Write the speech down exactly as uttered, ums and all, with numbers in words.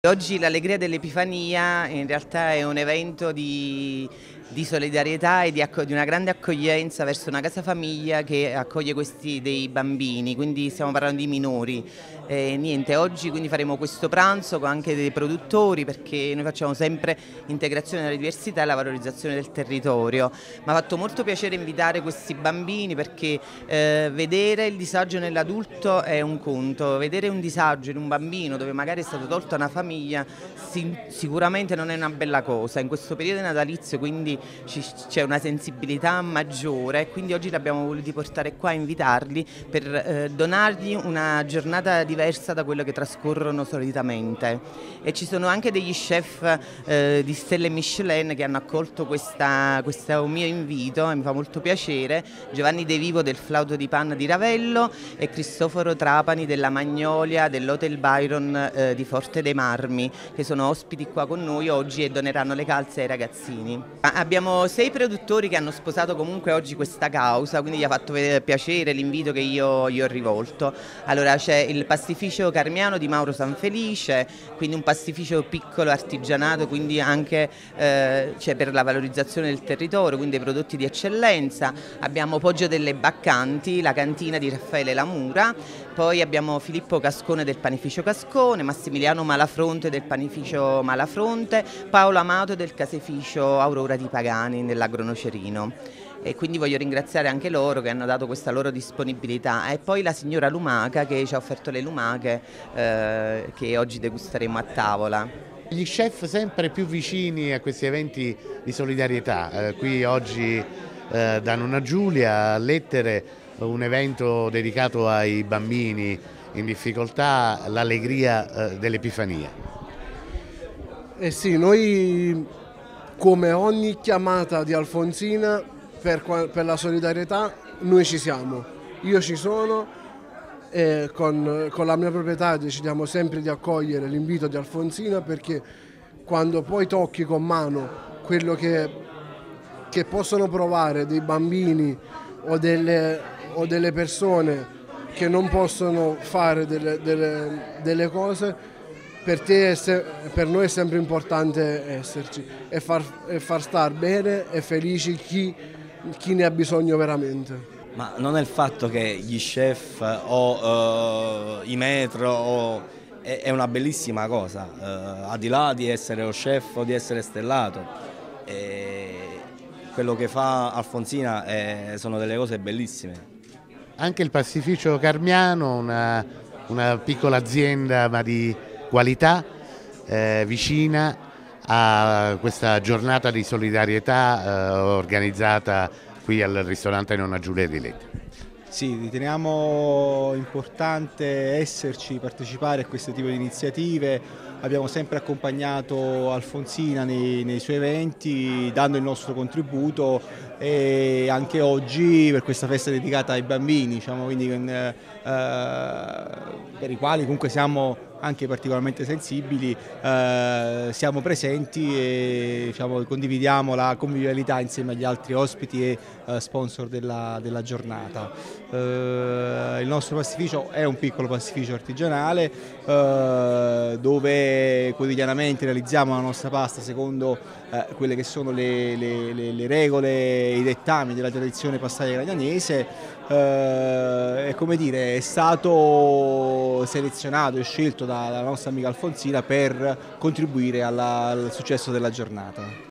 Oggi l'Allegria dell'Epifania in realtà è un evento di, di solidarietà e di, di una grande accoglienza verso una casa famiglia che accoglie questi dei bambini, quindi stiamo parlando di minori. E niente, oggi quindi faremo questo pranzo con anche dei produttori, perché noi facciamo sempre integrazione della diversità e la valorizzazione del territorio. Mi ha fatto molto piacere invitare questi bambini perché eh, vedere il disagio nell'adulto è un conto, vedere un disagio in un bambino dove magari è stato tolto una famiglia sicuramente non è una bella cosa. In questo periodo natalizio quindi c'è una sensibilità maggiore e quindi oggi li abbiamo voluti portare qua, invitarli per eh, donargli una giornata diversa da quello che trascorrono solitamente. E ci sono anche degli chef eh, di stelle Michelin che hanno accolto questa, questo mio invito e mi fa molto piacere: Giovanni De Vivo del Flauto di Panna di Ravello e Cristoforo Trapani della Magnolia dell'Hotel Byron eh, di Forte dei Marmi, che sono ospiti qua con noi oggi e doneranno le calze ai ragazzini. Abbiamo sei produttori che hanno sposato comunque oggi questa causa, quindi gli ha fatto piacere l'invito che io gli ho rivolto. Allora c'è il pastificio Carmiano di Mauro Sanfelice, quindi un pastificio piccolo artigianato, quindi anche eh, cioè per la valorizzazione del territorio, quindi dei prodotti di eccellenza. Abbiamo Poggio delle Baccanti, la cantina di Raffaele Lamura, poi abbiamo Filippo Cascone del panificio Cascone, Massimiliano Malafronte del panificio Malafronte, Paolo Amato del caseificio Aurora di Pagani nell'Agronocerino. E quindi voglio ringraziare anche loro che hanno dato questa loro disponibilità, e poi la signora Lumaca che ci ha offerto le lumache eh, che oggi degusteremo a tavola. Gli chef sempre più vicini a questi eventi di solidarietà, eh, qui oggi eh, da Nonna Giulia a Lettere, un evento dedicato ai bambini in difficoltà, l'Allegria eh, dell'Epifania. Eh sì, noi come ogni chiamata di Alfonsina per, per la solidarietà noi ci siamo, io ci sono e con, con la mia proprietà decidiamo sempre di accogliere l'invito di Alfonsina, perché quando poi tocchi con mano quello che, che possono provare dei bambini o delle, o delle persone che non possono fare delle, delle, delle cose, per te è se, per noi è sempre importante esserci e far, e far star bene e felici chi, chi ne ha bisogno veramente. Ma non è il fatto che gli chef o uh, i metro o, è, è una bellissima cosa, uh, al di là di essere lo chef o di essere stellato, e quello che fa Alfonsina è, sono delle cose bellissime. Anche il pastificio Carmiano, una, una piccola azienda ma di qualità, eh, vicina a questa giornata di solidarietà eh, organizzata qui al ristorante Nonna Giulia di Lettere. Sì, riteniamo importante esserci, partecipare a questo tipo di iniziative. Abbiamo sempre accompagnato Alfonsina nei, nei suoi eventi, dando il nostro contributo, e anche oggi per questa festa dedicata ai bambini, diciamo, quindi, eh, per i quali comunque siamo anche particolarmente sensibili, eh, siamo presenti e, diciamo, condividiamo la convivialità insieme agli altri ospiti e eh, sponsor della, della giornata. Eh, il nostro pastificio è un piccolo pastificio artigianale eh, dove quotidianamente realizziamo la nostra pasta secondo eh, quelle che sono le, le, le, le regole e i dettami della tradizione pastaia gragnanese. Eh, e come dire, è stato selezionato e scelto dalla nostra amica Alfonsina per contribuire alla, al successo della giornata.